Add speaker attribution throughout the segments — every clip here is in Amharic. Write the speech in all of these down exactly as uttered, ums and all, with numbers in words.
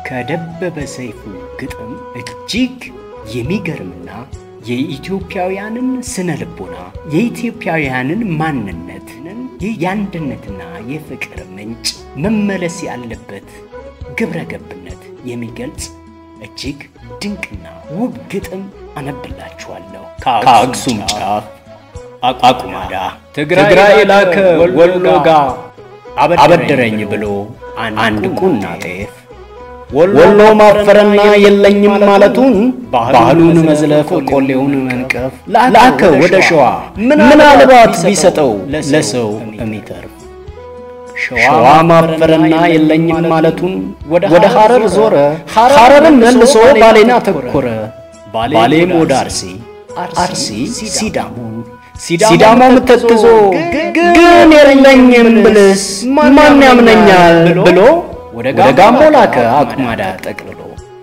Speaker 1: ከደበበ ሰይፉ ግጥም እጅግ የሚገርምና የኢትዮጵያውያንን ስነ ልቦና የኢትዮጵያውያንን ማንነት የአንድነትና የፍቅር ምንጭ መመለስ ያለበት ግብረ ገብነት የሚገልጽ እጅግ ድንቅና ውብ ግጥም አነብላችኋለሁ። ከአክሱም ጫፍ አቁማዳ ትግራይ ላከ ወሎጋ አበደረኝ ብሎ አንድ ቁና ጤፍ ወሎ ማፈረና የለኝም ማለቱን ባህሉን መዝለፍ ቆሌውን መንቀፍ ላከ ወደ ሸዋ ምናልባት ቢሰጠው ለሰው እሚተርፍ ሸዋ ማፈረና የለኝም ማለቱን ወደ ሐረር ዞረ ሐረርን መልሶ ባሌና ተኮረ ባሌም ወደ አርሲ አርሲ ሲዳሞን ሲዳሞም ተክዞ ግን የለኝም ብልስ ማን ያምነኛል ብሎ ወደ ጋሞ ላከ አቁማዳ ጠቅልሎ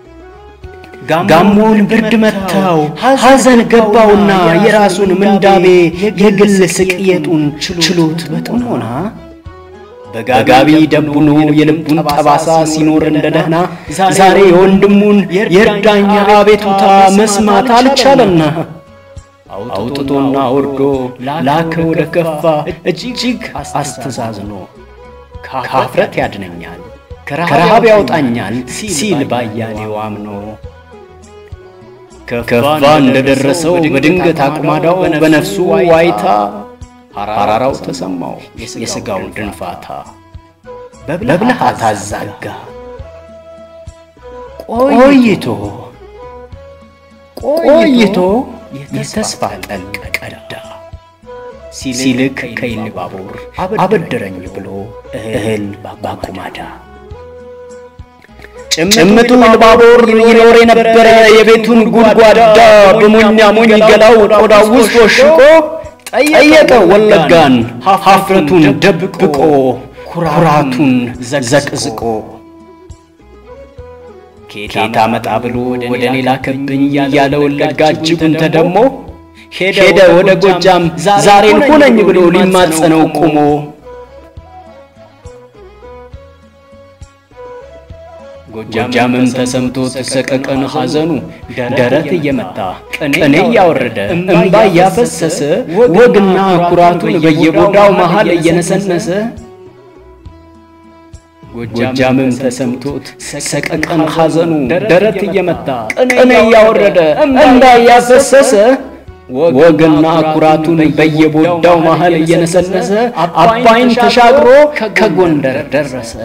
Speaker 1: ጋሞን ብርድ መታው ሐዘን ገባውና የራሱን ምንዳቤ የግል ስቅየቱን ችሎት በጥሞና በጋጋቢ ደቡኑ የልቡን ጠባሳ ሲኖር እንደደህና ዛሬ የወንድሙን የርዳኛ አቤቱታ መስማት አልቻለና አውጥቶና ወርዶ ላከ ወደ ከፋ እጅግ አስተዛዝኖ ካፍረት ያድነኛል ከረሃብ ያውጣኛል ሲል ባያሌው አምኖ ከፋ እንደደረሰው በድንገት አቁማዳው በነፍሱ ዋይታ ሐራራው ተሰማው የሥጋው ድንፋታ በብልሃት አዛጋ ቆይቶ ቆይቶ የተስፋ ጠልቅ ቀዳ ሲልክ ከኢሉባቡር አበደረኝ ብሎ እህል ባቁማዳ ጭምቱ ኢሉባቡር ይኖር የነበረ የቤቱን ጉድጓዳ በሞኛ ሞኝ ገላው ቆዳው ውስጥ ወሽቆ ጠየቀ ወለጋን ሀፍረቱን ደብቆ ኩራቱን ዘቅዝቆ ኬታ መጣ ብሎ ወደ ሌላ ከብኝ ያለ ወለጋ እጅጉን ተደሞ ሄደ ወደ ጎጃም ዛሬን ሆነኝ ብሎ ሊማጸነው ቆሞ ጎጃምም ተሰምቶት ሰቀቀን ሐዘኑ ደረት እየመታ ቅኔ ያወረደ እንባ ያፈሰሰ ወግና ኩራቱን በየቦታው መሃል እየነሰነሰ ጎጃምም ተሰምቶት ሰቀቀን ሐዘኑ ደረት እየመታ ቅኔ ያወረደ እንባ ያፈሰሰ ወግና ኩራቱን በየቦታው መሃል እየነሰነሰ አባይን ተሻግሮ ከጎንደር ደረሰ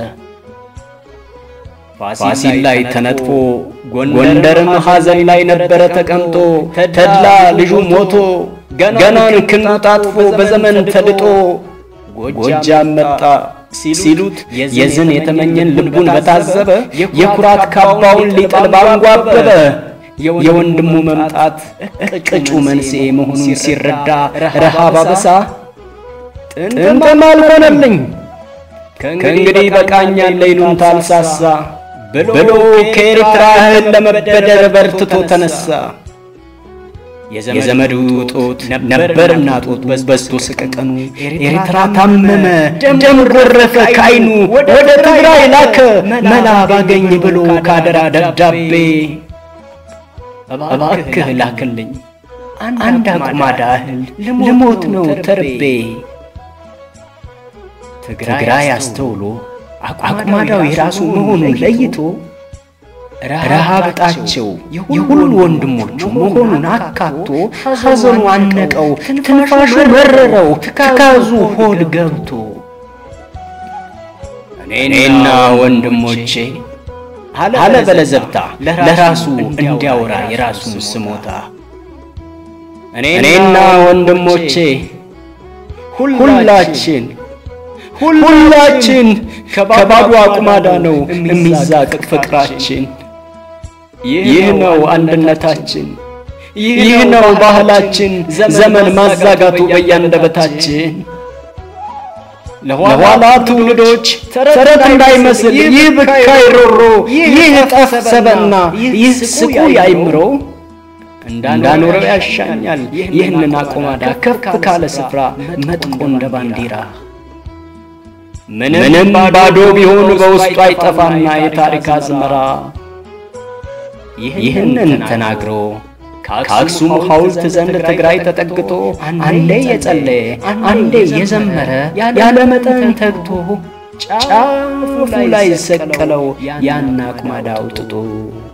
Speaker 1: ፋሲል ላይ ተነጥፎ ጎንደርም ሐዘን ላይ ነበረ ተቀምጦ ተድላ ልጁ ሞቶ ገናን ክንዱ ታጥፎ በዘመን ተድጦ ጎጃም መጣ ሲሉት የዝን የተመኘን ልቡን በታዘበ የኩራት ካባውን ሊጥል ባንጓበበ የወንድሙ መምጣት ቅጩ መንስኤ መሆኑን ሲረዳ ረሃብ አበሳ ጥንትም አልሆነልኝ ከእንግዲህ በቃኛል ለይሉን ታልሳሳ ብሎ ከኤርትራ እህል ለመበደር በርትቶ ተነሳ የዘመዱ ጦት ነበርና ጦት በዝበዝቶ ሰቀቀኑ ኤርትራ ታመመ ደም ጎረፈ ካይኑ ወደ ትግራይ ላከ መላ ባገኝ ብሎ ካደራ ደብዳቤ እባክህ ላክልኝ አንድ አቁማዳ እህል ልሞት ነው ተርቤ ትግራይ አስተውሎ አቁማዳው የራሱ መሆኑን ለይቶ ረሃብጣቸው የሁሉ ወንድሞቹ መሆኑን አካቶ ሐዘኑ አነቀው ትንፋሹ መረረው ትካዙ ሆድ ገብቶ እኔና ወንድሞቼ አለ በለዘብታ ለራሱ እንዲያወራ የራሱን ስሞታ እኔና ወንድሞቼ ሁላችን ሁላችን ከባዱ አቁማዳ ነው የሚዛቅ ፍቅራችን ይህ ነው አንድነታችን ይህ ነው ባህላችን ዘመን ማዛጋቱ በያንደበታችን ለኋላ ትውልዶች ተረት እንዳይመስል ይህ ብካይ ሮሮ ይህ ጠፍ ሰበና ይህ ስቁ ያይምሮ እንዳኖረው ያሻኛል ይህንን አቁማዳ ከፍ ካለ ስፍራ መጥቆ እንደ ባንዲራ ምንም ባዶ ቢሆን በውስጡ አይጠፋና የታሪክ አዝመራ። ይህንን ተናግሮ ከአክሱም ሐውልት ዘንድ ትግራይ ተጠግቶ አንዴ የጸለየ አንዴ የዘመረ ያለ መጠን ተግቶ ጫፉ ላይ ሰቀለው ያን አቁማዳ አውጥቶ